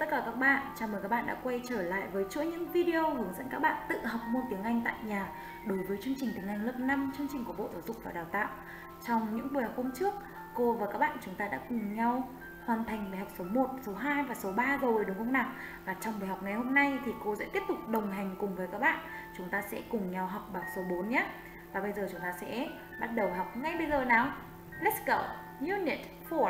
tất cả các bạn, chào mừng các bạn đã quay trở lại với chuỗi những video hướng dẫn các bạn tự học môn tiếng Anh tại nhà đối với chương trình tiếng Anh lớp 5, chương trình của Bộ Giáo dục và Đào tạo. Trong những buổi học hôm trước, cô và các bạn chúng ta đã cùng nhau hoàn thành bài học số 1, số 2 và số 3 rồi đúng không nào? Và trong bài học ngày hôm nay thì cô sẽ tiếp tục đồng hành cùng với các bạn. Chúng ta sẽ cùng nhau học bài số 4 nhé. Và bây giờ chúng ta sẽ bắt đầu học ngay bây giờ nào. Let's go! Unit 4.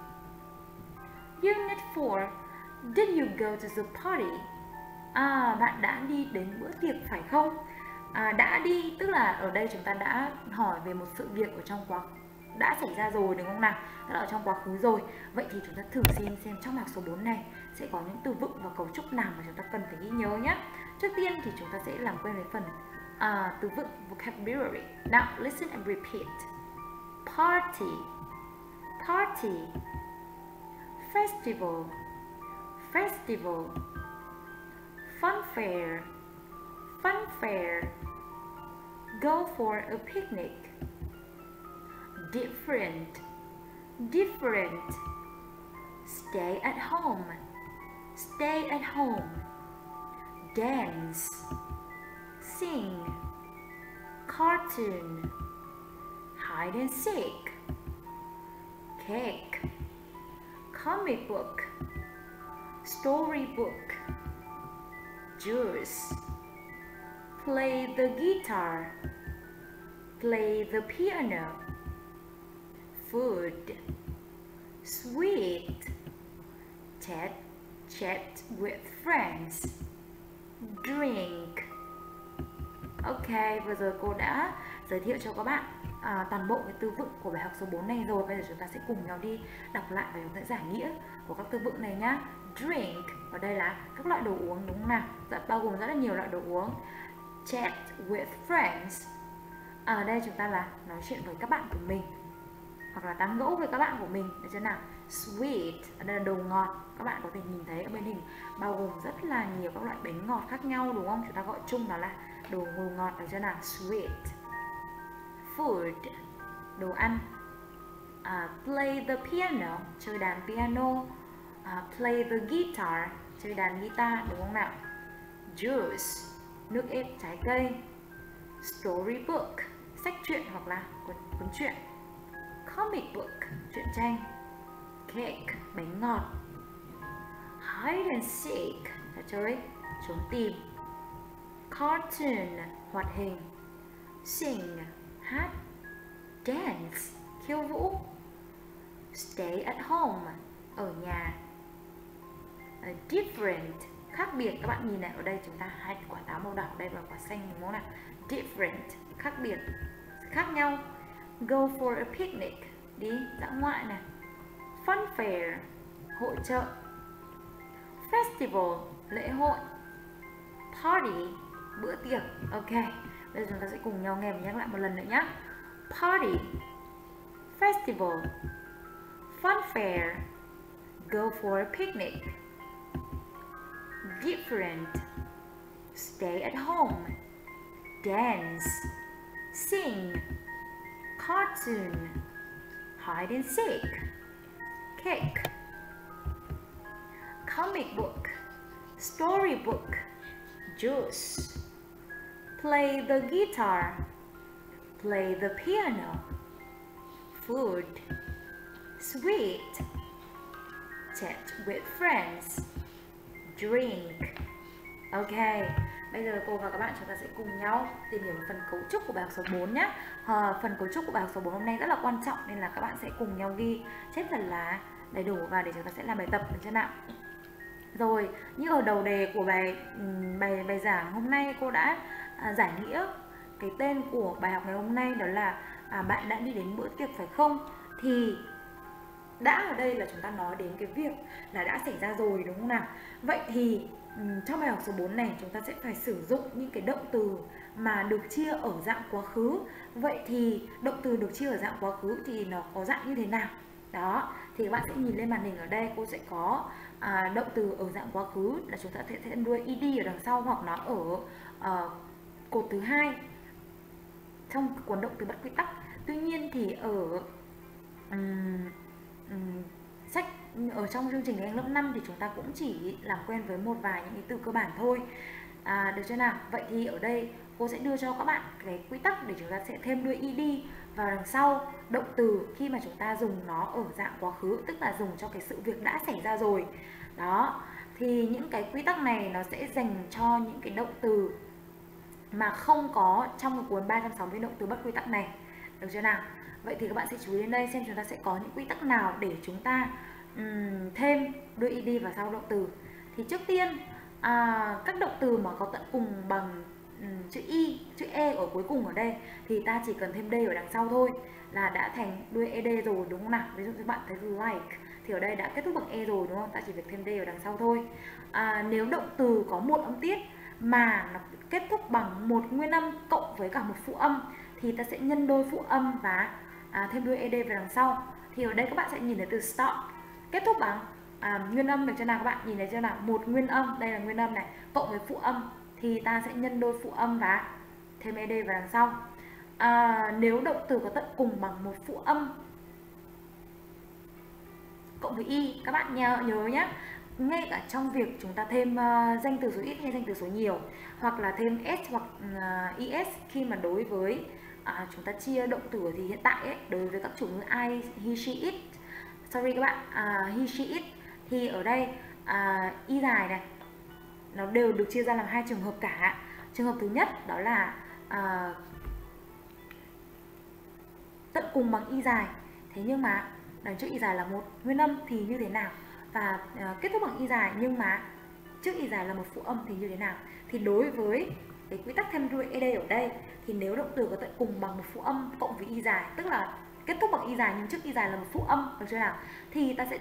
Unit 4. Did you go to the party? Bạn đã đi đến bữa tiệc phải không? Đã đi tức là ở đây chúng ta đã hỏi về một sự việc ở trong quá đã xảy ra rồi đúng không nào? Đã ở trong quá khứ rồi. Vậy thì chúng ta thử xem trong bài số 4 này sẽ có những từ vựng và cấu trúc nào mà chúng ta cần phải ghi nhớ nhé. Trước tiên thì chúng ta sẽ làm quen với phần từ vựng vocabulary. Now listen and repeat. Party, party. Festival, festival. Fun fair, fun fair. Go for a picnic. Different, different. Stay at home, stay at home. Dance, sing. Cartoon, hide and seek. Cake, comic book, storybook. Juice, play the guitar, play the piano. Food, sweet, chat with friends. Drink. Ok, vừa rồi cô đã giới thiệu cho các bạn toàn bộ cái từ vựng của bài học số 4 này rồi. Bây giờ chúng ta sẽ cùng nhau đi đọc lại và chúng ta giải nghĩa của các từ vựng này nhá. Drink, ở đây là các loại đồ uống đúng không nào? Bao gồm rất là nhiều loại đồ uống. Chat with friends, ở đây chúng ta là nói chuyện với các bạn của mình hoặc là tán gẫu với các bạn của mình, được chưa nào? Sweet, ở đây là đồ ngọt. Các bạn có thể nhìn thấy ở bên hình bao gồm rất là nhiều các loại bánh ngọt khác nhau đúng không? Chúng ta gọi chung đó là đồ ngọt, được chưa nào? Sweet. Food, đồ ăn. Play the piano, chơi đàn piano. Play the guitar, chơi đàn guitar đúng không nào? Juice, nước ép trái cây. Storybook, sách truyện hoặc là cuốn truyện. Comic book, truyện tranh. Cake, bánh ngọt. Hide and seek, trò chơi trốn tìm. Cartoon, hoạt hình. Sing, hát. Dance, khiêu vũ. Stay at home, ở nhà. Different, khác biệt. Các bạn nhìn này, ở đây chúng ta hai quả táo màu đỏ, đây là quả xanh đúng không nào? Different, khác biệt, khác nhau. Go for a picnic, đi dã ngoại này. Fun fair, hội chợ. Festival, lễ hội. Party, bữa tiệc. Ok, bây giờ chúng ta sẽ cùng nhau nghe và nhắc lại một lần nữa nhé. Party, festival, fun fair. Go for a picnic. Different, stay at home. Dance, sing. Cartoon, hide and seek. Cake, comic book, storybook. Juice, play the guitar, play the piano. Food, sweet, chat with friends. Drink. Ok, bây giờ cô và các bạn chúng ta sẽ cùng nhau tìm hiểu phần cấu trúc của bài học số 4 nhé. Phần cấu trúc của bài học số 4 hôm nay rất là quan trọng nên là các bạn sẽ cùng nhau ghi chép thật là đầy đủ và để chúng ta sẽ làm bài tập được chưa nào? Rồi, như ở đầu đề của bài giảng hôm nay cô đã giải nghĩa cái tên của bài học ngày hôm nay, đó là bạn đã đi đến bữa tiệc phải không? Thì đã ở đây là chúng ta nói đến cái việc là đã xảy ra rồi đúng không nào? Vậy thì trong bài học số 4 này chúng ta sẽ phải sử dụng những cái động từ mà được chia ở dạng quá khứ. Vậy thì động từ được chia ở dạng quá khứ thì nó có dạng như thế nào? Đó, thì các bạn sẽ nhìn lên màn hình ở đây, cô sẽ có động từ ở dạng quá khứ là chúng ta sẽ đuôi ed ở đằng sau hoặc nó ở cột thứ hai trong cuốn động từ bất quy tắc. Tuy nhiên thì ở sách ở trong chương trình tiếng Anh lớp 5 thì chúng ta cũng chỉ làm quen với một vài những cái từ cơ bản thôi. Được chưa nào? Vậy thì ở đây cô sẽ đưa cho các bạn cái quy tắc để chúng ta sẽ thêm đuôi ed vào đằng sau động từ khi mà chúng ta dùng nó ở dạng quá khứ, tức là dùng cho cái sự việc đã xảy ra rồi. Đó, thì những cái quy tắc này nó sẽ dành cho những cái động từ mà không có trong cái cuốn 360 động từ bất quy tắc này. Được chưa nào? Vậy thì các bạn sẽ chú ý đến đây xem chúng ta sẽ có những quy tắc nào để chúng ta thêm đuôi ed vào sau động từ. Thì trước tiên các động từ mà có tận cùng bằng chữ y, chữ e ở cuối cùng ở đây thì ta chỉ cần thêm d ở đằng sau thôi là đã thành đuôi ed rồi, đúng không nào? Ví dụ các bạn thấy like thì ở đây đã kết thúc bằng e rồi, đúng không? Ta chỉ việc thêm d ở đằng sau thôi. Nếu động từ có một âm tiết mà nó kết thúc bằng một nguyên âm cộng với cả một phụ âm thì ta sẽ nhân đôi phụ âm và thêm đuôi ed về đằng sau. Thì ở đây các bạn sẽ nhìn thấy từ stop kết thúc bằng nguyên âm, được chưa nào? Các bạn nhìn thấy chưa nào? Một nguyên âm, đây là nguyên âm này, cộng với phụ âm thì ta sẽ nhân đôi phụ âm và thêm ed vào đằng sau. Nếu động từ có tận cùng bằng một phụ âm cộng với y, các bạn nhớ nhé, ngay cả trong việc chúng ta thêm danh từ số ít hay danh từ số nhiều, hoặc là thêm s hoặc es khi mà đối với chúng ta chia động từ thì hiện tại ấy, đối với các chủ ngữ I, he, she, it, sorry các bạn, he, she, it thì ở đây y dài này nó đều được chia ra làm hai trường hợp cả. Trường hợp thứ nhất đó là tận cùng bằng y dài, thế nhưng mà đằng trước y dài là một nguyên âm thì như thế nào, và kết thúc bằng y dài nhưng mà trước y dài là một phụ âm thì như thế nào. Thì đối với cái quy tắc thêm đuôi ed ở đây thì nếu động từ có tận cùng bằng một phụ âm cộng với y dài, tức là kết thúc bằng y dài nhưng trước y dài là một phụ âm, được chưa nào? Thì ta sẽ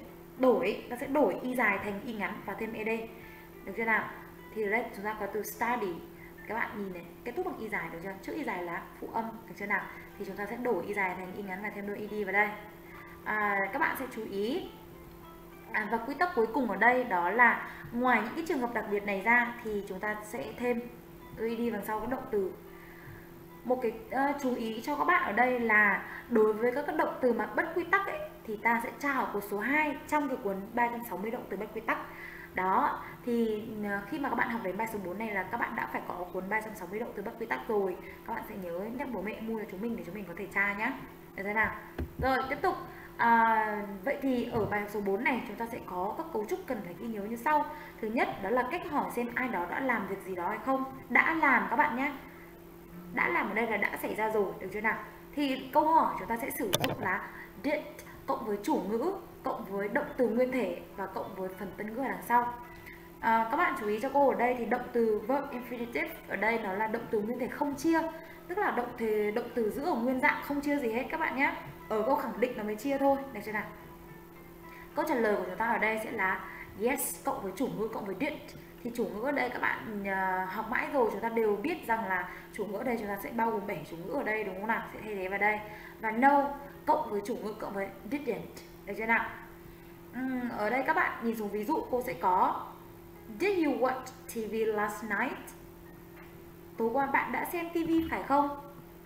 đổi y dài thành y ngắn và thêm ed, được chưa nào? Thì ở đây chúng ta có từ study, các bạn nhìn này, kết thúc bằng y dài, được chưa? Trước y dài là phụ âm, được chưa nào? Thì chúng ta sẽ đổi y dài thành y ngắn và thêm đuôi ed vào đây. Các bạn sẽ chú ý và quy tắc cuối cùng ở đây đó là ngoài những cái trường hợp đặc biệt này ra thì chúng ta sẽ thêm đuôi ed đằng sau các động từ. Một cái chú ý cho các bạn ở đây là đối với các động từ mà bất quy tắc ấy, thì ta sẽ tra ở cột số 2 trong cái cuốn 360 động từ bất quy tắc. Đó, thì khi mà các bạn học đến bài số 4 này là các bạn đã phải có cuốn 360 động từ bất quy tắc rồi. Các bạn sẽ nhớ nhắc bố mẹ mua cho chúng mình để chúng mình có thể tra nhé. Được thế nào? Rồi, tiếp tục. Vậy thì ở bài số 4 này chúng ta sẽ có các cấu trúc cần phải ghi nhớ như sau. Thứ nhất đó là cách hỏi xem ai đó đã làm việc gì đó hay không. Đã làm các bạn nhé. Đã làm ở đây là đã xảy ra rồi, được chưa nào? Thì câu hỏi chúng ta sẽ sử dụng là did cộng với chủ ngữ cộng với động từ nguyên thể và cộng với phần tân ngữ ở đằng sau. Các bạn chú ý cho cô ở đây thì động từ verb infinitive ở đây nó là động từ nguyên thể không chia, tức là động từ giữ ở nguyên dạng không chia gì hết các bạn nhé. Ở câu khẳng định nó mới chia thôi, được chưa nào? Câu trả lời của chúng ta ở đây sẽ là yes cộng với chủ ngữ cộng với did. Thì chủ ngữ ở đây các bạn học mãi rồi, chúng ta đều biết rằng là chủ ngữ ở đây chúng ta sẽ bao gồm 7 chủ ngữ ở đây, đúng không nào? Sẽ thay thế vào đây. Và no cộng với chủ ngữ cộng với didn't, được chưa nào? Ở đây các bạn nhìn xuống ví dụ cô sẽ có did you watch TV last night? Tối qua bạn đã xem TV phải không?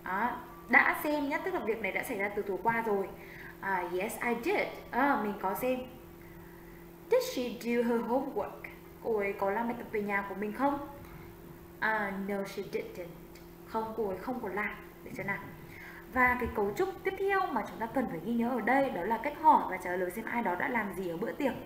Đã xem nhé, tức là việc này đã xảy ra từ tối qua rồi. Yes I did, mình có xem. Did she do her homework? Cô ấy có làm bài tập về nhà của mình không? No she didn't. Không, cô ấy không có làm, được chưa nào? Và cái cấu trúc tiếp theo mà chúng ta cần phải ghi nhớ ở đây đó là cách hỏi và trả lời xem ai đó đã làm gì ở bữa tiệc.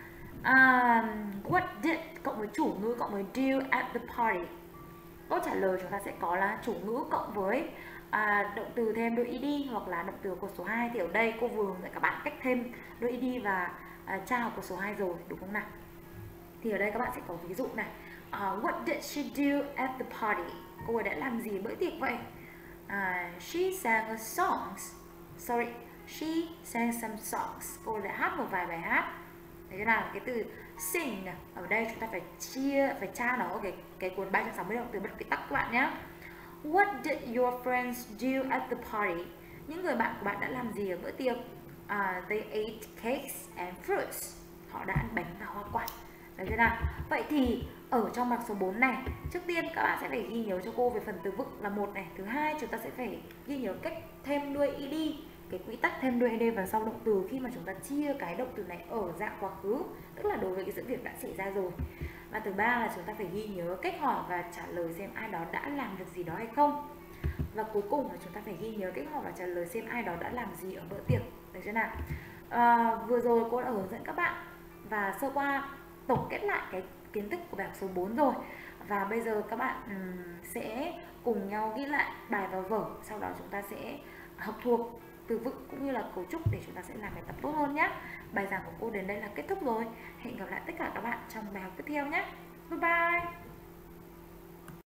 What did cộng với chủ ngữ cộng với do at the party. Câu trả lời chúng ta sẽ có là chủ ngữ cộng với động từ thêm đuôi ed hoặc là động từ cột số 2. Thì ở đây cô vừa hướng dẫn các bạn cách thêm đuôi ed và tra ở cột số 2 rồi, đúng không nào? Thì ở đây các bạn sẽ có ví dụ này. What did she do at the party? Cô ấy đã làm gì bữa tiệc vậy? She sang a songs. Sorry, she sang some songs. Cô ấy đã hát một vài bài hát. Thế thế nào? Cái từ sing ở đây chúng ta phải tra nó ở cái cuốn 360 động từ bất quy tắc các bạn nhé. What did your friends do at the party? Những người bạn của bạn đã làm gì ở bữa tiệc? They ate cakes and fruits. Họ đã ăn bánh và hoa quả. Được chưa nào? Vậy thì ở trong bảng số 4 này, trước tiên các bạn sẽ phải ghi nhớ cho cô về phần từ vựng là một này. Thứ hai chúng ta sẽ phải ghi nhớ cách thêm đuôi ed cái quy tắc thêm đuôi ed vào sau động từ khi mà chúng ta chia cái động từ này ở dạng quá khứ, tức là đối với cái sự việc đã xảy ra rồi. Và thứ ba là chúng ta phải ghi nhớ cách hỏi và trả lời xem ai đó đã làm việc gì đó hay không. Và cuối cùng là chúng ta phải ghi nhớ cách hỏi và trả lời xem ai đó đã làm gì ở bữa tiệc, được chưa nào? Vừa rồi cô đã hướng dẫn các bạn và sơ qua tổng kết lại cái kiến thức của bài học số 4 rồi. Và bây giờ các bạn sẽ cùng nhau ghi lại bài vào vở, sau đó chúng ta sẽ học thuộc từ vựng cũng như là cấu trúc để chúng ta sẽ làm bài tập tốt hơn nhé. Bài giảng của cô đến đây là kết thúc rồi. Hẹn gặp lại tất cả các bạn trong bài học tiếp theo nhé. Bye bye.